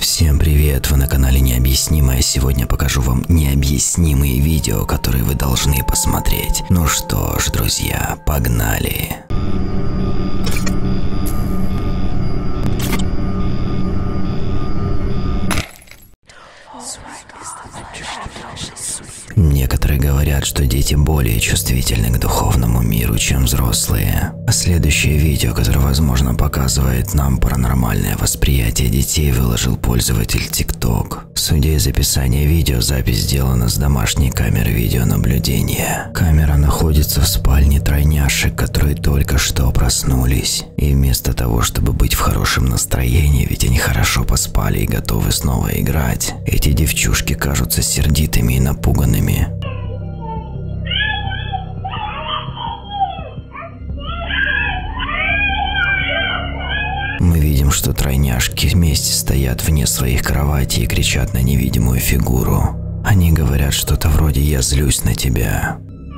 Всем привет, вы на канале Необъяснимое. Сегодня покажу вам необъяснимые видео, которые вы должны посмотреть. Ну что ж, друзья, погнали. Некоторые говорят, что дети более чувствительны к духовному миру, чем взрослые. А следующее видео, которое, возможно, показывает нам паранормальное восприятие детей, выложил пользователь TikTok. Судя из описания видео, запись сделана с домашней камеры видеонаблюдения. Камера находится в спальне тройняшек, которые только что проснулись. И вместо того, чтобы быть в хорошем настроении, ведь они хорошо поспали и готовы снова играть, эти девчушки кажутся сердитыми и напуганными. Мы видим, что тройняшки вместе стоят вне своих кроватей и кричат на невидимую фигуру. Они говорят что-то вроде «я злюсь на тебя».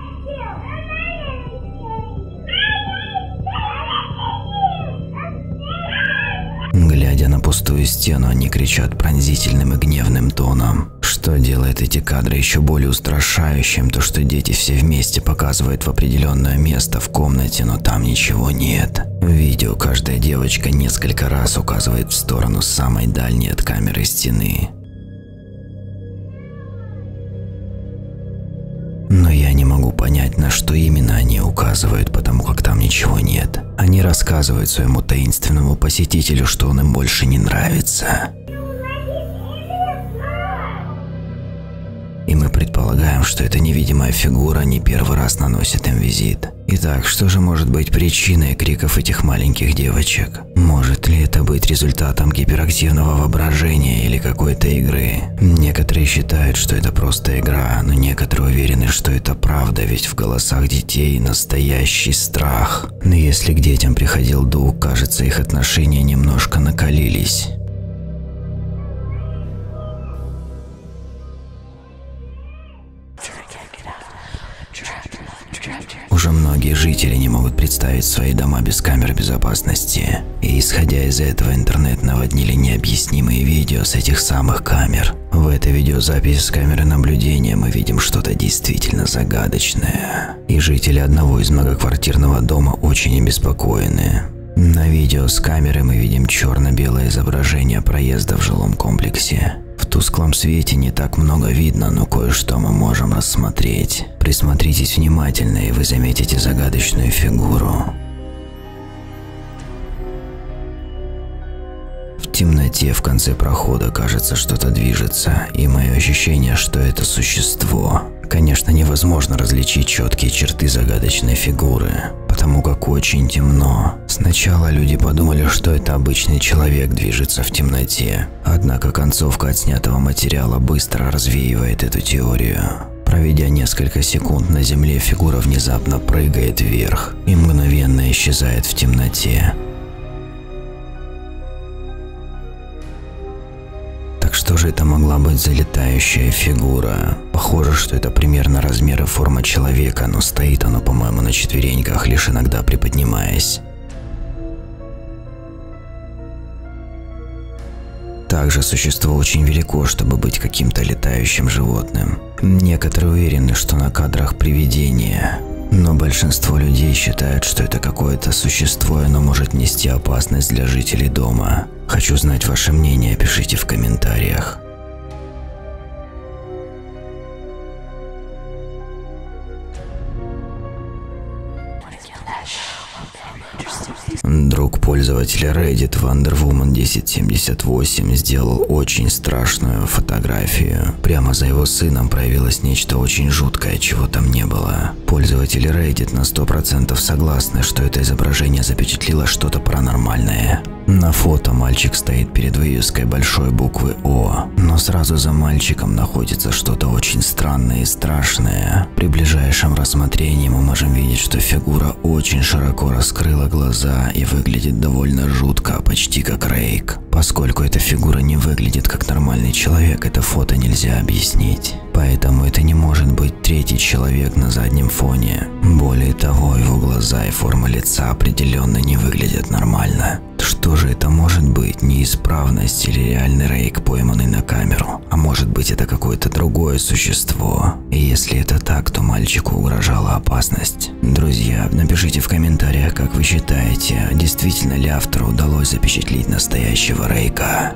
Глядя на пустую стену, они кричат пронзительным и гневным тоном. Что делает эти кадры еще более устрашающим, то что дети все вместе показывают в определенное место в комнате, но там ничего нет. В видео каждая девочка несколько раз указывает в сторону самой дальней от камеры стены. Но я не могу понять, на что именно они указывают, потому как там ничего нет. Они рассказывают своему таинственному посетителю, что он им больше не нравится. И мы предполагаем, что эта невидимая фигура не первый раз наносит им визит. Итак, что же может быть причиной криков этих маленьких девочек? Может ли это быть результатом гиперактивного воображения или какой-то игры? Некоторые считают, что это просто игра, но некоторые уверены, что это правда, ведь в голосах детей настоящий страх. Но если к детям приходил дух, кажется, их отношения немножко накалились. Уже многие жители не могут представить свои дома без камер безопасности. И исходя из этого, интернет наводнили необъяснимые видео с этих самых камер. В этой видеозаписи с камеры наблюдения мы видим что-то действительно загадочное. И жители одного из многоквартирного дома очень обеспокоены. На видео с камеры мы видим черно-белое изображение проезда в жилом комплексе. В тусклом свете не так много видно, но кое-что мы можем рассмотреть. Присмотритесь внимательно, и вы заметите загадочную фигуру. В темноте в конце прохода, кажется, что-то движется, и мое ощущение, что это существо. Конечно, невозможно различить четкие черты загадочной фигуры, потому как очень темно. Сначала люди подумали, что это обычный человек движется в темноте, однако концовка отснятого материала быстро развеивает эту теорию. Проведя несколько секунд на земле, фигура внезапно прыгает вверх и мгновенно исчезает в темноте. Что же это могла быть за летающая фигура? Похоже, что это примерно размер и форма человека, но стоит оно, по-моему, на четвереньках, лишь иногда приподнимаясь. Также существо очень велико, чтобы быть каким-то летающим животным. Некоторые уверены, что на кадрах привидение. Но большинство людей считают, что это какое-то существо, и оно может нести опасность для жителей дома. Хочу знать ваше мнение, пишите в комментариях. Друг пользователя Reddit WonderWoman1078 сделал очень страшную фотографию. Прямо за его сыном проявилось нечто очень жуткое, чего там не было. Пользователи Reddit на 100% согласны, что это изображение запечатлило что-то паранормальное. На фото мальчик стоит перед вывеской большой буквы О, но сразу за мальчиком находится что-то очень странное и страшное. При ближайшем рассмотрении мы можем видеть, что фигура очень широко раскрыла глаза и выглядит довольно жутко, почти как Рейк. Поскольку эта фигура не выглядит как нормальный человек, это фото нельзя объяснить. Поэтому это не может быть третий человек на заднем фоне. Более того, его глаза и форма лица определенно не выглядят нормально. Что же это может быть? Неисправность или реальный рейк, пойманный на камеру? А может быть, это какое-то другое существо? И если это так, то мальчику угрожала опасность. Друзья, напишите в комментариях, как вы считаете, действительно ли автору удалось запечатлеть настоящего рейка.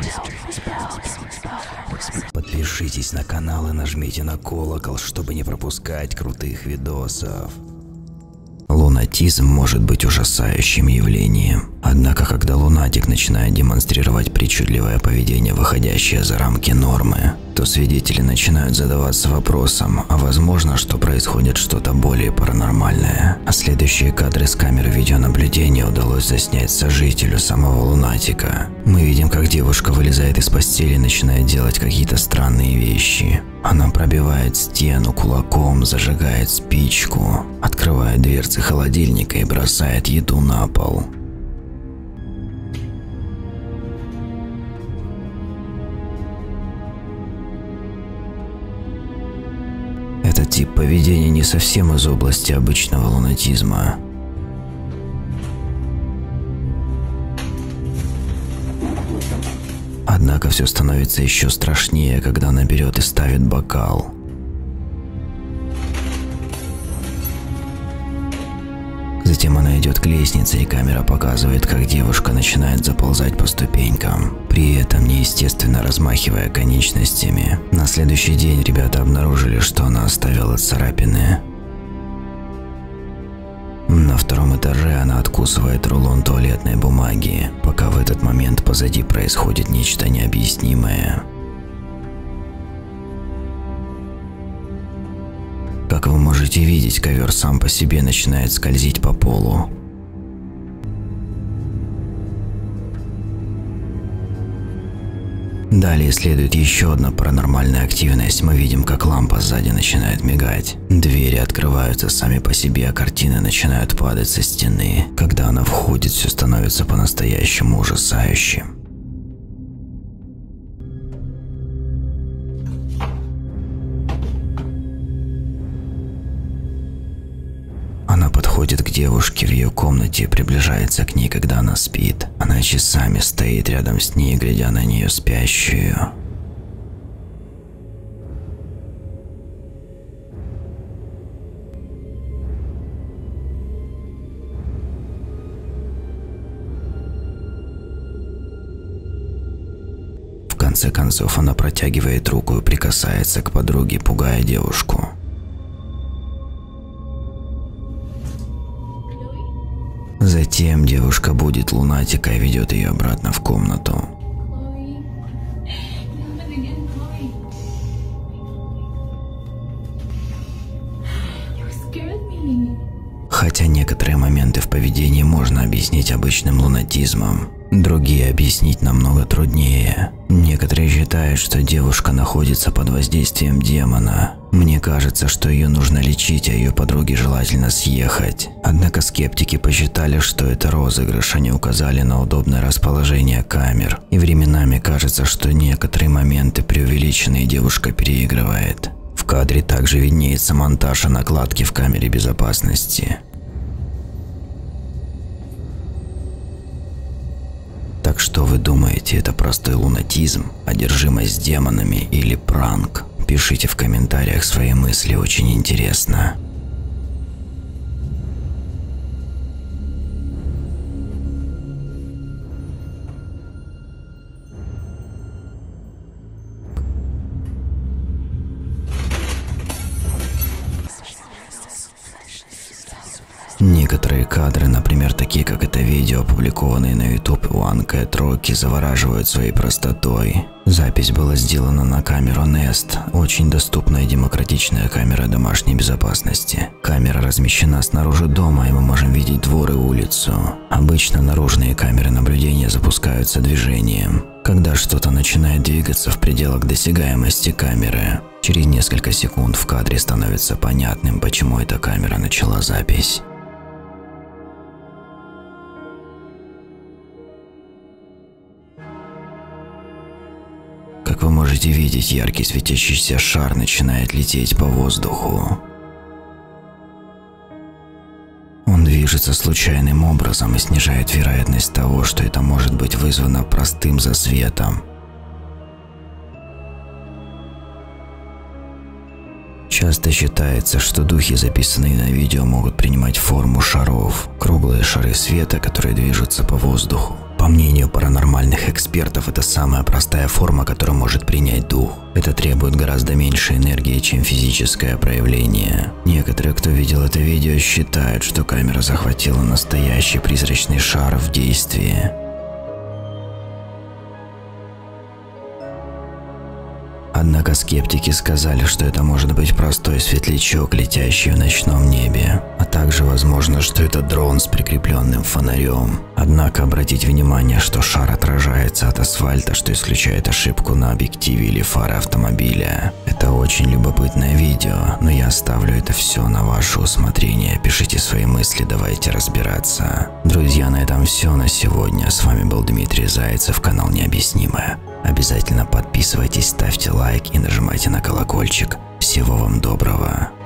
Подпишитесь на канал и нажмите на колокол, чтобы не пропускать крутых видосов. Лунатизм может быть ужасающим явлением. Однако, когда лунатик начинает демонстрировать причудливое поведение, выходящее за рамки нормы, то свидетели начинают задаваться вопросом, а возможно, что происходит что-то более паранормальное. А следующие кадры с камеры видеонаблюдения удалось заснять сожителю самого лунатика. Мы видим, как девушка вылезает из постели и начинает делать какие-то странные вещи. Она пробивает стену кулаком, зажигает спичку, открывает дверцы холодильника и бросает еду на пол. Этот тип поведения не совсем из области обычного лунатизма. Однако все становится еще страшнее, когда она берет и ставит бокал. Затем она идет к лестнице, и камера показывает, как девушка начинает заползать по ступенькам, при этом неестественно размахивая конечностями. На следующий день ребята обнаружили, что она оставила царапины. На втором этаже она откусывает рулон туалетной бумаги, пока в этот момент позади происходит нечто необъяснимое. Как вы можете видеть, ковер сам по себе начинает скользить по полу. Далее следует еще одна паранормальная активность. Мы видим, как лампа сзади начинает мигать. Двери открываются сами по себе, а картины начинают падать со стены. Когда она входит, все становится по-настоящему ужасающим. Она подходит к девушке в ее комнате и приближается к ней, когда она спит. Она часами стоит рядом с ней, глядя на нее спящую. В конце концов, она протягивает руку и прикасается к подруге, пугая девушку. Затем девушка будит лунатика и ведет ее обратно в комнату. Хотя некоторые моменты в поведении можно объяснить обычным лунатизмом, другие объяснить намного труднее. Некоторые считают, что девушка находится под воздействием демона. Мне кажется, что ее нужно лечить, а ее подруге желательно съехать. Однако скептики посчитали, что это розыгрыш, они указали на удобное расположение камер. И временами кажется, что некоторые моменты преувеличены и девушка переигрывает. В кадре также виднеется монтаж и накладки в камере безопасности. Так что вы думаете, это простой лунатизм, одержимость демонами или пранк? Пишите в комментариях свои мысли, очень интересно. Некоторые кадры, например, такие как это видео, опубликованные на YouTube One Cat Rocky, завораживают своей простотой. Запись была сделана на камеру Nest, очень доступная и демократичная камера домашней безопасности. Камера размещена снаружи дома, и мы можем видеть двор и улицу. Обычно наружные камеры наблюдения запускаются движением, когда что-то начинает двигаться в пределах досягаемости камеры. Через несколько секунд в кадре становится понятным, почему эта камера начала запись. Как вы можете видеть, яркий светящийся шар начинает лететь по воздуху. Он движется движется случайным образом и снижает вероятность того, что это может быть вызвано простым засветом. Часто считается, что духи, записанные на видео, могут принимать форму шаров, круглые шары света, которые движутся по воздуху. По мнению паранормальных экспертов, это самая простая форма, которую может принять дух. Это требует гораздо меньше энергии, чем физическое проявление. Некоторые, кто видел это видео, считают, что камера захватила настоящий призрачный шар в действии. Однако скептики сказали, что это может быть простой светлячок, летящий в ночном небе, а также возможно, что это дрон с прикрепленным фонарем. Однако обратите внимание, что шар отражается от асфальта, что исключает ошибку на объективе или фары автомобиля. Это очень любопытное видео, но я оставлю это все на ваше усмотрение. Пишите свои мысли, давайте разбираться. Друзья, на этом все на сегодня. С вами был Дмитрий Зайцев, канал Необъяснимое. Обязательно подписывайтесь, ставьте лайк и нажимайте на колокольчик. Всего вам доброго.